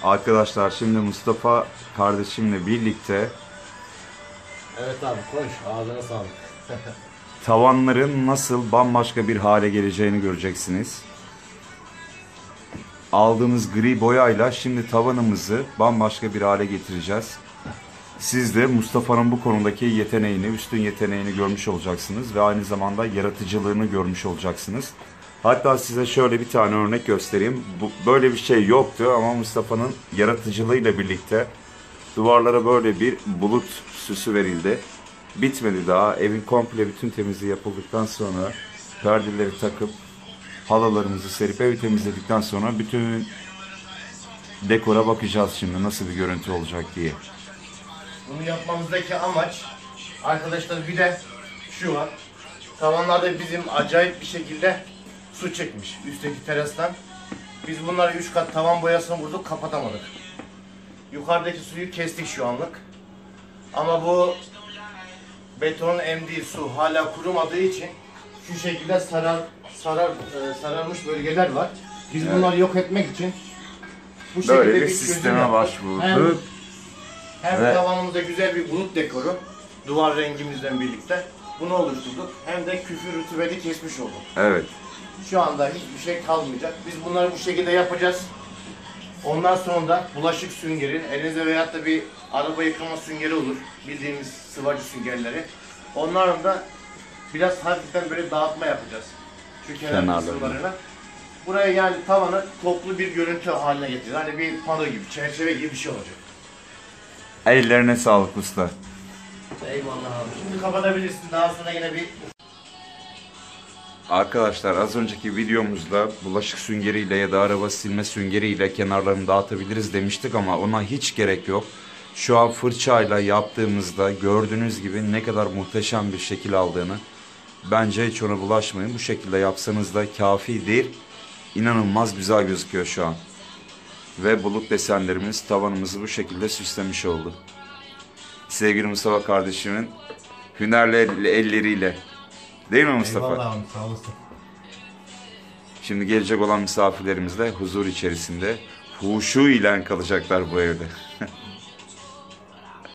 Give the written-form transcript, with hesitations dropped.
Arkadaşlar şimdi Mustafa kardeşimle birlikte Evet abi konuş. Ağzına sağlık. tavanların nasıl bambaşka bir hale geleceğini göreceksiniz. Aldığımız gri boyayla şimdi tavanımızı bambaşka bir hale getireceğiz. Siz de Mustafa'nın bu konudaki yeteneğini, üstün yeteneğini görmüş olacaksınız ve aynı zamanda yaratıcılığını görmüş olacaksınız. Hatta size şöyle bir tane örnek göstereyim. Böyle bir şey yoktu ama Mustafa'nın yaratıcılığıyla birlikte duvarlara böyle bir bulut süsü verildi. Bitmedi daha. Evin komple bütün temizliği yapıldıktan sonra perdeleri takıp halılarımızı serip evi temizledikten sonra bütün dekora bakacağız şimdi nasıl bir görüntü olacak diye. Bunu yapmamızdaki amaç arkadaşlar bir de şu var. Tavanlarda bizim acayip bir şekilde su çekmiş üstteki terastan. Biz bunları 3 kat tavan boyasını vurduk, kapatamadık. Yukarıdaki suyu kestik şu anlık. Ama bu betonun emdiği su hala kurumadığı için şu şekilde sararmış bölgeler var. Biz bunları yok etmek için bu şekilde Böyle bir çözüm sisteme yaptık. başvurduk. Hem Ve tavanımızda güzel bir bulut dekoru, duvar rengimizden birlikte bunu oluşturduk. Hem de küfür rutubeti kesmiş olduk. Evet. Şu anda hiçbir şey kalmayacak. Biz bunları bu şekilde yapacağız. Ondan sonra da bulaşık süngeri, elinizde veyahut da bir araba yıkama süngeri olur. Bildiğimiz sıvacı süngerleri. Onların da biraz hafiften böyle dağıtma yapacağız. Şu kenar kısımlarına. Buraya yani tavanı toplu bir görüntü haline getireceğiz. Hani bir pano gibi, çerçeve gibi bir şey olacak. Ellerine sağlık usta. Eyvallah abi. Şimdi kapatabilirsin. Daha sonra yine bir... Arkadaşlar az önceki videomuzda bulaşık süngeriyle ya da araba silme süngeriyle kenarlarını dağıtabiliriz demiştik ama ona hiç gerek yok. Şu an fırçayla yaptığımızda gördüğünüz gibi ne kadar muhteşem bir şekil aldığını, bence hiç ona bulaşmayın. Bu şekilde yapsanız da kafidir. İnanılmaz güzel gözüküyor şu an. Ve bulut desenlerimiz tavanımızı bu şekilde süslemiş oldu. Sevgili Mustafa kardeşimin hünerli elleriyle. Değil mi Mustafa? Eyvallah abi, sağ olasın. Şimdi gelecek olan misafirlerimiz de huzur içerisinde huşu ile kalacaklar bu evde.